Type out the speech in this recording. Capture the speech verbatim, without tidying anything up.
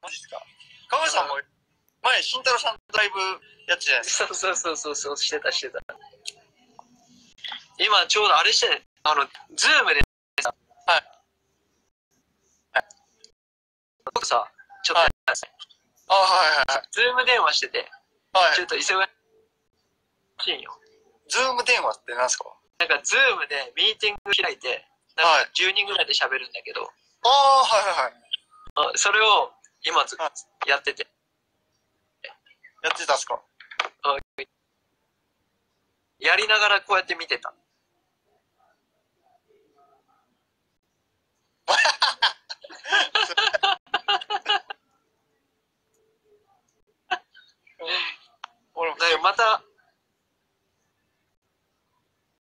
マジですか。かがさんも前、慎太郎さんとライブやってたじゃないですか。 そうそうそうそう、してたしてた。今ちょうどあれして、あの、ズームでさ、 はい。 はい。僕さ、ちょっとやったんですよ。 あ、はいはいはい。 ズーム電話してて、 はい。 ちょっと忙しいんよ。 ズーム電話って何すか？ なんかズームでミーティング開いて、なんかじゅうにんぐらいで喋るんだけど、 ああ、はいはいはい。 あそれを今つ、 はい、 やってて。 やってたんすか？ やりながらこうやって見てた。 俺もまた